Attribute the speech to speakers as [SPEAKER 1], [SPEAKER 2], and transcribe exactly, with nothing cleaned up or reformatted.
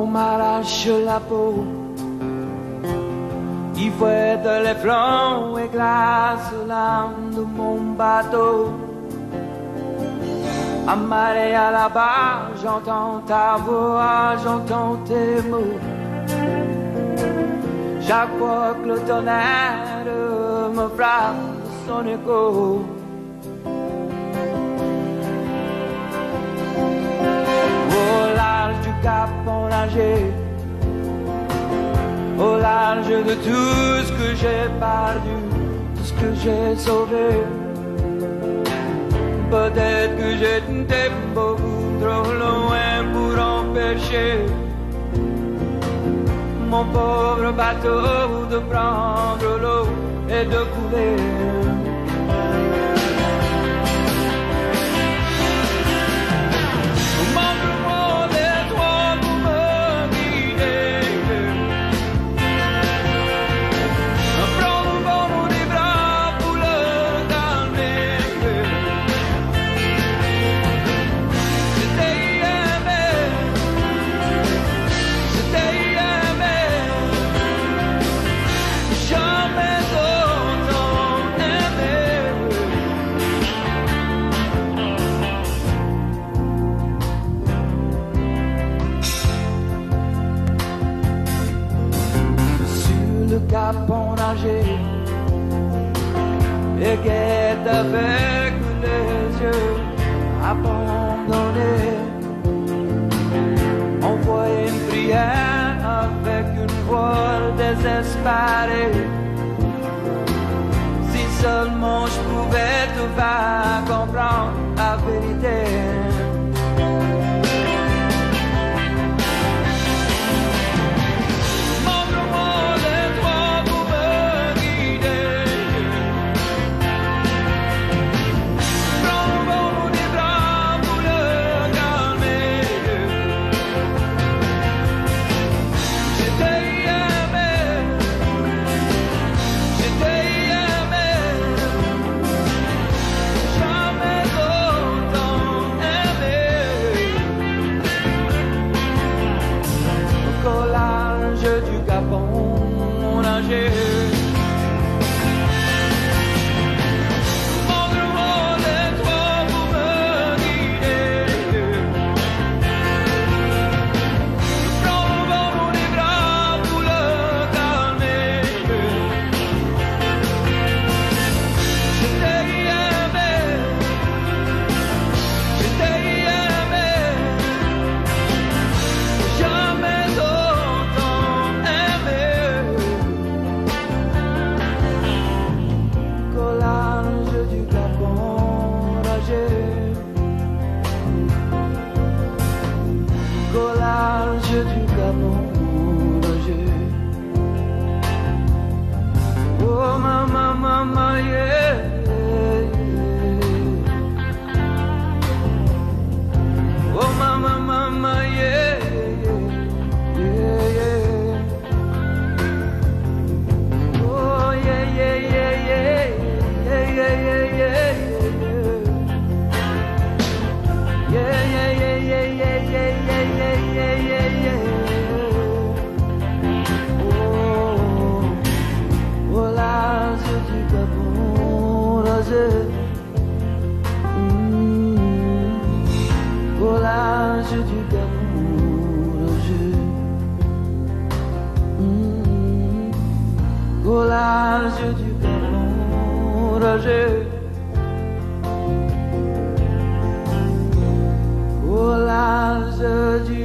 [SPEAKER 1] on m'arrache la peau, il fouette les flancs et glace l'âme de mon bateau. Amarré à la barre, j'entends ta voix, j'entends tes mots. Chaque fois que le tonnerre me frappe son écho, au large du cap enragé, au large de tout ce que j'ai perdu, tout ce que j'ai sauvé. Peut-être que j'étais beaucoup trop loin pour empêcher mon pauvre bateau de prendre l'eau et de couler. Montre-moi l'étoile pour me guider. Prends mon bord des bras pour le calmer. Je t'ai aimé, je t'ai aimé, jamais autant aimé. Sur le cap enragé, et guette avec les yeux abandonnés, envoie une prière avec une voix désespérée. Si seulement je pouvais te faire comprendre la vérité. Montre-moi l'étoile pour me guider. Prends mon bord des bras pour le calmer. Je t'ai aimé, je t'ai aimé, jamais autant aimé. Au collage du Gabon nagé. Montre-moi l'étoile pour me guider. Prends mon bord des bras pour le calmer. Je t'ai aimé, je t'ai aimé, jamais autant aimé. Collage du Gabon nagé. Collage du Gabon nagé. Oh mama, mama, yeah, yeah. Oh mama, mama, yeah, yeah, yeah. Oh yeah, yeah, yeah, yeah, yeah, yeah, yeah, yeah, yeah. Yeah, yeah, yeah, yeah, yeah, yeah, yeah, yeah, yeah, yeah. Oh, au large du Gabon rosé. Mm. Au large du Gabon rosé. Mm. Au large du Gabon rosé. Au large du